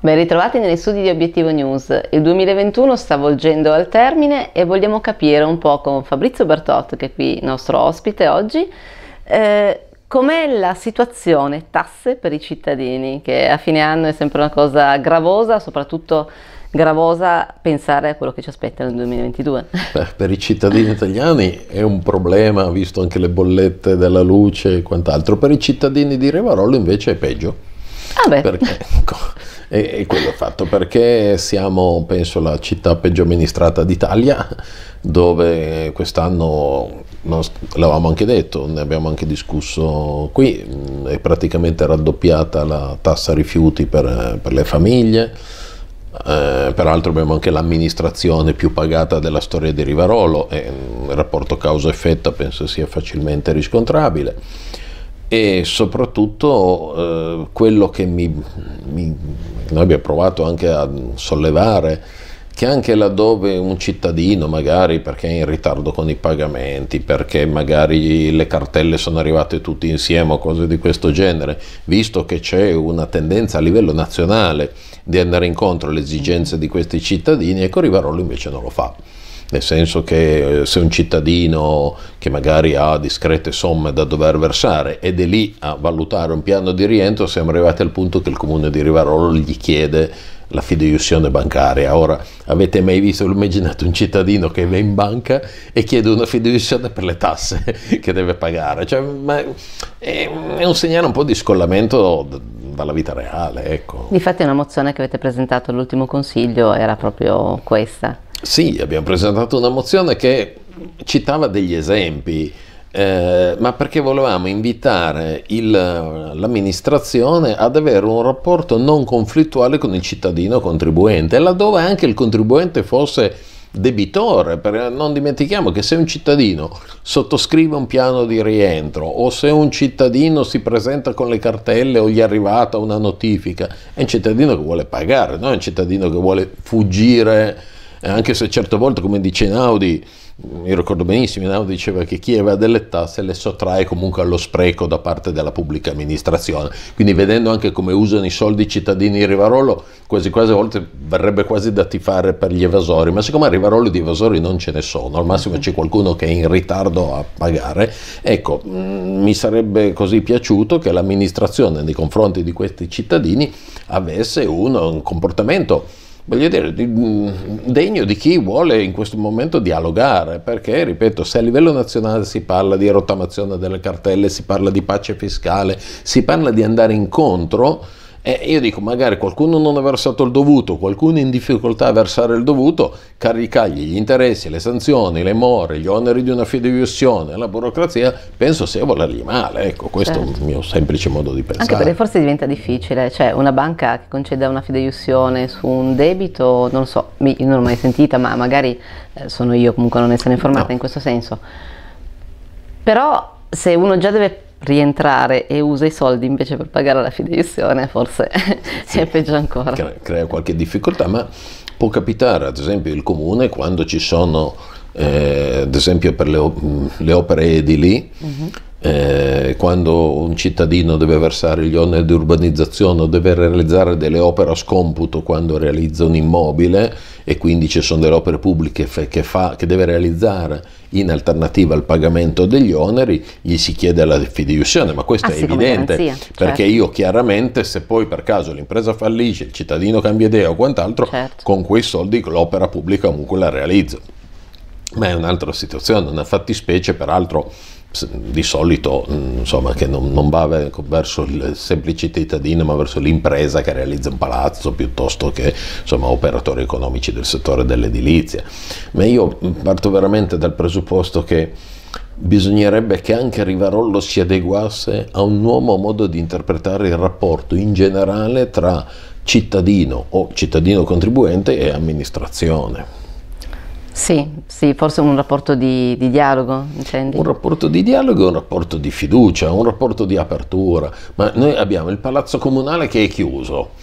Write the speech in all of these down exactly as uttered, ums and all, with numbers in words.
Ben ritrovati negli studi di Obiettivo News. Il duemilaventuno sta volgendo al termine e vogliamo capire un po' con Fabrizio Bertot, che è qui nostro ospite oggi, eh, com'è la situazione tasse per i cittadini, che a fine anno è sempre una cosa gravosa, soprattutto gravosa pensare a quello che ci aspetta nel duemilaventidue. Beh, per i cittadini italiani è un problema, visto anche le bollette della luce e quant'altro. Per i cittadini di Rivarolo invece è peggio. Ah beh. Perché, ecco, è, è quello fatto, perché siamo, penso, la città peggio amministrata d'Italia, dove quest'anno, l'avevamo anche detto, ne abbiamo anche discusso qui, è praticamente raddoppiata la tassa rifiuti per, per le famiglie. Eh, peraltro abbiamo anche l'amministrazione più pagata della storia di Rivarolo e il rapporto causa-effetto penso sia facilmente riscontrabile. E soprattutto eh, quello che mi, mi, noi abbiamo provato anche a sollevare, che anche laddove un cittadino magari perché è in ritardo con i pagamenti, perché magari le cartelle sono arrivate tutte insieme o cose di questo genere, visto che c'è una tendenza a livello nazionale di andare incontro alle esigenze di questi cittadini, ecco Rivarolo invece non lo fa. Nel senso che se un cittadino che magari ha discrete somme da dover versare ed è lì a valutare un piano di rientro, siamo arrivati al punto che il comune di Rivarolo gli chiede la fideiussione bancaria. Ora, avete mai visto, immaginate un cittadino che va in banca e chiede una fideiussione per le tasse che deve pagare? Cioè, ma è, è un segnale un po' di scollamento dalla vita reale, ecco. Difatti una mozione che avete presentato all'ultimo consiglio era proprio questa. Sì, abbiamo presentato una mozione che citava degli esempi, eh, ma perché volevamo invitare l'amministrazione ad avere un rapporto non conflittuale con il cittadino contribuente, laddove anche il contribuente fosse debitore, perché non dimentichiamo che se un cittadino sottoscrive un piano di rientro o se un cittadino si presenta con le cartelle o gli è arrivata una notifica, è un cittadino che vuole pagare, non è un cittadino che vuole fuggire. Anche se certe volte, come dice Einaudi, io ricordo benissimo, Einaudi diceva che chi aveva delle tasse le sottrae comunque allo spreco da parte della pubblica amministrazione, quindi vedendo anche come usano i soldi i cittadini di Rivarolo, quasi quasi a volte verrebbe quasi da tifare per gli evasori, ma siccome a Rivarolo di evasori non ce ne sono, al massimo c'è qualcuno che è in ritardo a pagare, ecco, mh, mi sarebbe così piaciuto che l'amministrazione nei confronti di questi cittadini avesse uno, un comportamento, voglio dire, degno di chi vuole in questo momento dialogare, perché, ripeto, se a livello nazionale si parla di rottamazione delle cartelle, si parla di pace fiscale, si parla di andare incontro, eh, io dico, magari qualcuno non ha versato il dovuto, qualcuno è in difficoltà a versare il dovuto, caricargli gli interessi, le sanzioni, le more, gli oneri di una fideiussione, la burocrazia, penso sia volergli male, ecco, questo certo. È il mio semplice modo di pensare. Anche perché forse diventa difficile, cioè una banca che conceda una fideiussione su un debito, non lo so, io non l'ho mai sentita, ma magari eh, sono io comunque non essere informata no. in questo senso, però se uno già deve rientrare e usa i soldi invece per pagare la fideiussione, forse sì, è peggio ancora. Crea qualche difficoltà, ma può capitare, ad esempio, il comune quando ci sono, eh, ad esempio per le, le opere edili, uh-huh. eh, quando un cittadino deve versare gli oneri di urbanizzazione o deve realizzare delle opere a scomputo quando realizza un immobile e quindi ci sono delle opere pubbliche che, fa, che deve realizzare in alternativa al pagamento degli oneri, gli si chiede la fideiussione, ma questo ah, è sì, evidente, garanzia, perché certo. io chiaramente, se poi per caso l'impresa fallisce, il cittadino cambia idea o quant'altro, certo. con quei soldi l'opera pubblica comunque la realizzo. Ma è un'altra situazione, una fattispecie peraltro di solito insomma che non, non va verso il semplice cittadino ma verso l'impresa che realizza un palazzo piuttosto che insomma operatori economici del settore dell'edilizia. Ma io parto veramente dal presupposto che bisognerebbe che anche Rivarolo si adeguasse a un nuovo modo di interpretare il rapporto in generale tra cittadino o cittadino contribuente e amministrazione. Sì, sì, forse un rapporto di, di dialogo, intendi? Un rapporto di dialogo e un rapporto di fiducia, un rapporto di apertura, ma noi abbiamo il palazzo comunale che è chiuso.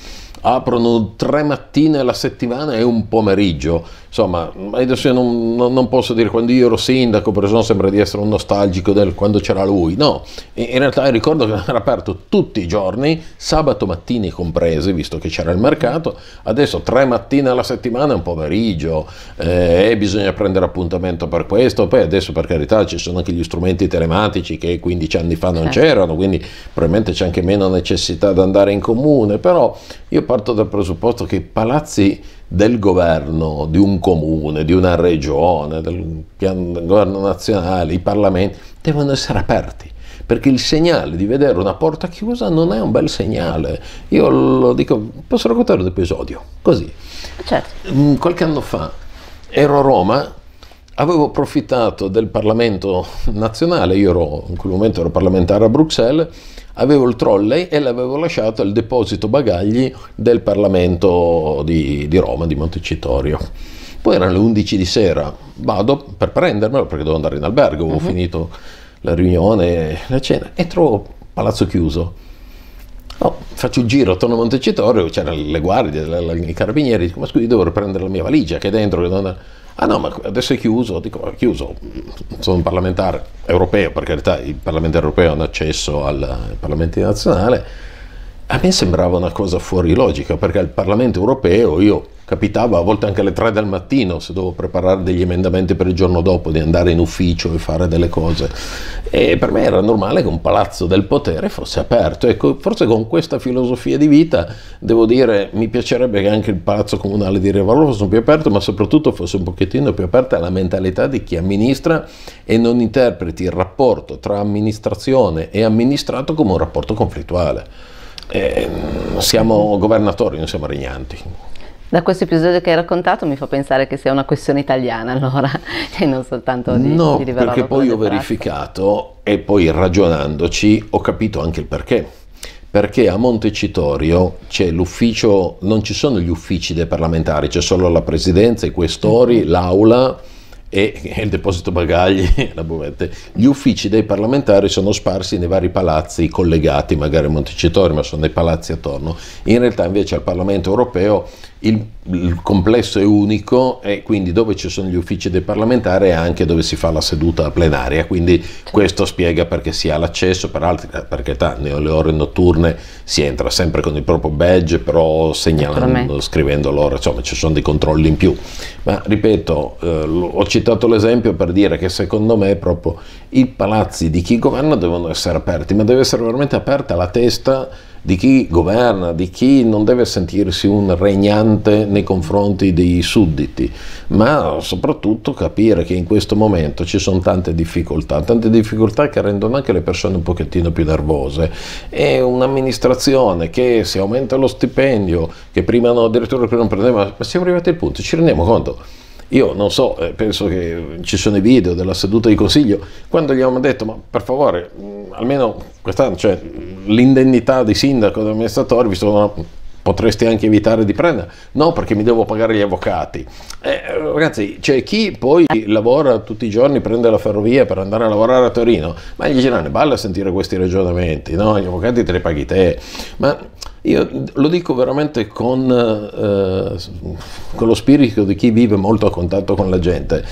aprono tre mattine alla settimana e un pomeriggio. Insomma, adesso io non, non, non posso dire quando io ero sindaco, per esempio sembra di essere un nostalgico del quando c'era lui. No, in realtà ricordo che era aperto tutti i giorni, sabato mattini compresi, visto che c'era il mercato. Adesso tre mattine alla settimana e un pomeriggio, eh, e bisogna prendere appuntamento per questo. Poi adesso, per carità, ci sono anche gli strumenti telematici che quindici anni fa non c'erano, quindi probabilmente c'è anche meno necessità di andare in comune. Però io parto dal presupposto che i palazzi del governo, di un comune, di una regione, del piano del governo nazionale, i parlamenti, devono essere aperti, perché il segnale di vedere una porta chiusa non è un bel segnale. Io lo dico, posso raccontare un episodio, così. Certo. Qualche anno fa ero a Roma, avevo approfittato del Parlamento nazionale, io ero, in quel momento ero parlamentare a Bruxelles, avevo il trolley e l'avevo lasciato al deposito bagagli del Parlamento di, di Roma, di Montecitorio. Poi erano le undici di sera, vado per prendermelo perché dovevo andare in albergo, avevo uh-huh. finito la riunione, la cena, e trovo palazzo chiuso. Oh, faccio il giro, torno a Montecitorio, c'erano le guardie, i carabinieri, dico, ma scusi, devo riprendere la mia valigia che è dentro, che non è... Ah no, ma adesso è chiuso. Dico, è chiuso, sono un parlamentare europeo, per carità, il Parlamento europeo hanno accesso al, al Parlamento nazionale. A me sembrava una cosa fuori logica, perché al Parlamento europeo io capitava a volte anche alle tre del mattino, se dovevo preparare degli emendamenti per il giorno dopo, di andare in ufficio e fare delle cose, e per me era normale che un palazzo del potere fosse aperto. Ecco, forse con questa filosofia di vita, devo dire, mi piacerebbe che anche il palazzo comunale di Revallo fosse più aperto, ma soprattutto fosse un pochettino più aperta alla mentalità di chi amministra e non interpreti il rapporto tra amministrazione e amministrato come un rapporto conflittuale. Eh, siamo governatori, non siamo regnanti. Da questo episodio che hai raccontato mi fa pensare che sia una questione italiana, allora, e non soltanto di No, di perché poi ho verificato e poi ragionandoci ho capito anche il perché. Perché a Montecitorio c'è l'ufficio, non ci sono gli uffici dei parlamentari, c'è solo la presidenza, i questori, mm-hmm. l'aula e il deposito bagagli, la buvette. Gli uffici dei parlamentari sono sparsi nei vari palazzi collegati, magari a Montecitorio, ma sono dei palazzi attorno. In realtà invece al Parlamento europeo il, il complesso è unico, e quindi dove ci sono gli uffici dei parlamentari è anche dove si fa la seduta plenaria, quindi certo. Questo spiega perché si ha l'accesso, peraltro perché nelle ore notturne si entra sempre con il proprio badge, però segnalando, scrivendo l'ora, insomma ci sono dei controlli in più. Ma ripeto, eh, ho citato l'esempio per dire che secondo me proprio i palazzi di chi governa devono essere aperti, ma deve essere veramente aperta la testa di chi governa, di chi non deve sentirsi un regnante nei confronti dei sudditi, ma soprattutto capire che in questo momento ci sono tante difficoltà, tante difficoltà che rendono anche le persone un pochettino più nervose. È un'amministrazione che se aumenta lo stipendio, che prima no, addirittura prima non prendeva, ma siamo arrivati al punto, ci rendiamo conto? Io non so, eh, penso che ci sono i video della seduta di consiglio, quando gli avevamo detto, ma per favore, mh, almeno quest'anno, cioè l'indennità di sindaco, di amministratore, visto che no, potresti anche evitare di prendere, no perché mi devo pagare gli avvocati. Eh, ragazzi, c'è chi poi lavora tutti i giorni, prende la ferrovia per andare a lavorare a Torino, ma gli girano balle a sentire questi ragionamenti, no? Gli avvocati te li paghi te, ma io lo dico veramente con, eh, con lo spirito di chi vive molto a contatto con la gente,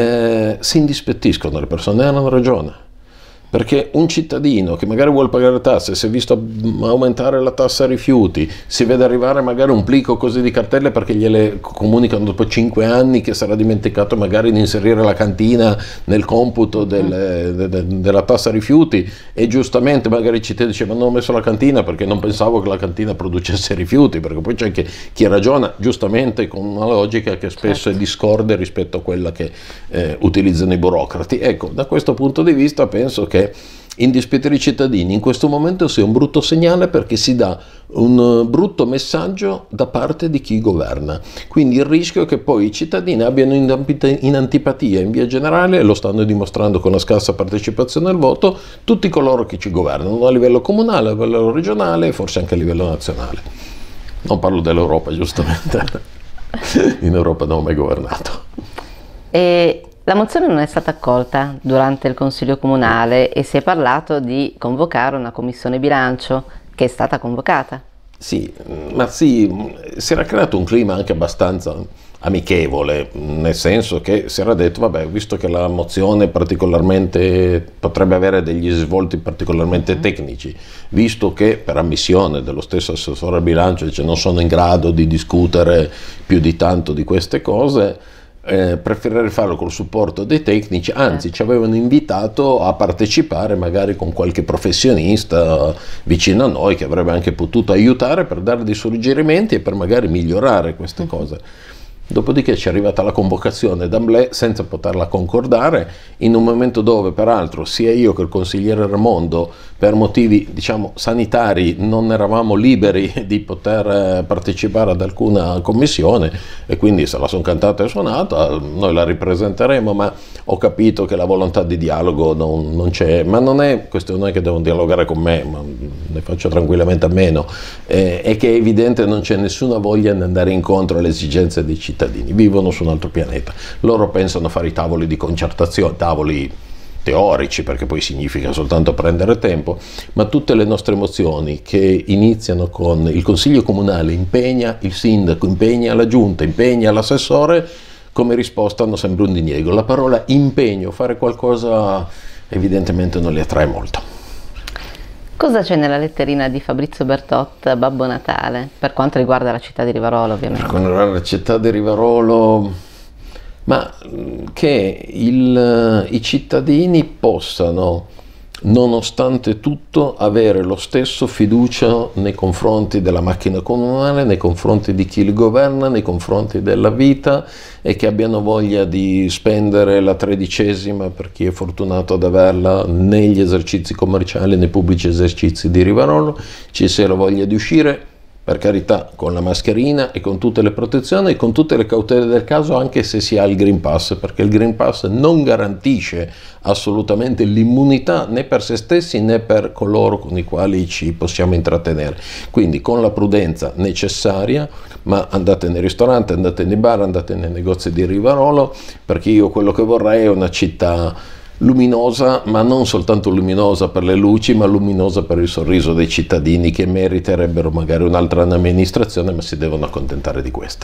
eh, si indispettiscono le persone, hanno ragione. Perché un cittadino che magari vuole pagare tasse, si è visto aumentare la tassa rifiuti, si vede arrivare magari un plico così di cartelle perché gliele comunicano dopo cinque anni che sarà dimenticato magari di inserire la cantina nel computo del, de, de, della tassa rifiuti, e giustamente magari il cittadino dice, ma non ho messo la cantina perché non pensavo che la cantina producesse rifiuti, perché poi c'è anche chi ragiona giustamente con una logica che spesso certo. è discorde rispetto a quella che eh, utilizzano i burocrati. Ecco, da questo punto di vista penso che indispettire i cittadini in questo momento sia un brutto segnale, perché si dà un brutto messaggio da parte di chi governa. Quindi il rischio è che poi i cittadini abbiano in antipatia in via generale, e lo stanno dimostrando con la scarsa partecipazione al voto, tutti coloro che ci governano a livello comunale, a livello regionale e forse anche a livello nazionale. Non parlo dell'Europa, giustamente. In Europa non ho mai governato. E la mozione non è stata accolta durante il Consiglio Comunale e si è parlato di convocare una commissione bilancio, che è stata convocata. Sì, ma sì, si era creato un clima anche abbastanza amichevole, nel senso che si era detto, vabbè, visto che la mozione particolarmente potrebbe avere degli svolti particolarmente tecnici, visto che per ammissione dello stesso assessore al bilancio dice non sono in grado di discutere più di tanto di queste cose, eh, preferirei farlo col supporto dei tecnici, anzi ci avevano invitato a partecipare magari con qualche professionista vicino a noi che avrebbe anche potuto aiutare per dare dei suggerimenti e per magari migliorare queste cose. Dopodiché ci è arrivata la convocazione d'Amblè senza poterla concordare, in un momento dove peraltro sia io che il consigliere Raimondo per motivi diciamo sanitari non eravamo liberi di poter partecipare ad alcuna commissione e quindi se la sono cantata e suonata, noi la ripresenteremo, ma ho capito che la volontà di dialogo non, non c'è, ma non è questione che devono dialogare con me, ma ne faccio tranquillamente a meno, eh, è che è evidente non c'è nessuna voglia di andare incontro alle esigenze dei cittadini, vivono su un altro pianeta, loro pensano a fare i tavoli di concertazione, tavoli teorici, perché poi significa soltanto prendere tempo, ma tutte le nostre mozioni che iniziano con il Consiglio Comunale impegna il sindaco, impegna la giunta, impegna l'assessore, come risposta hanno sempre un diniego. La parola impegno, fare qualcosa, evidentemente non li attrae molto. Cosa c'è nella letterina di Fabrizio Bertot, Babbo Natale, per quanto riguarda la città di Rivarolo ovviamente? Per quanto riguarda la città di Rivarolo, ma che il, i cittadini possano, nonostante tutto, avere lo stesso fiducia nei confronti della macchina comunale, nei confronti di chi li governa, nei confronti della vita, e che abbiano voglia di spendere la tredicesima, per chi è fortunato ad averla, negli esercizi commerciali, nei pubblici esercizi di Rivarolo, ci sia la voglia di uscire, per carità, con la mascherina e con tutte le protezioni e con tutte le cautele del caso, anche se si ha il Green Pass, perché il Green Pass non garantisce assolutamente l'immunità né per se stessi né per coloro con i quali ci possiamo intrattenere. Quindi con la prudenza necessaria, ma andate nei ristoranti, andate nei bar, andate nei negozi di Rivarolo, perché io quello che vorrei è una città luminosa, ma non soltanto luminosa per le luci, ma luminosa per il sorriso dei cittadini, che meriterebbero magari un'altra amministrazione, ma si devono accontentare di questa.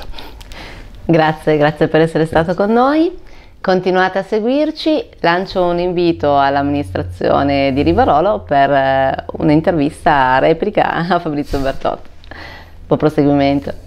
Grazie, grazie per essere stato con noi. Continuate a seguirci, lancio un invito all'amministrazione di Rivarolo per un'intervista a replica a Fabrizio Bertot. Buon proseguimento.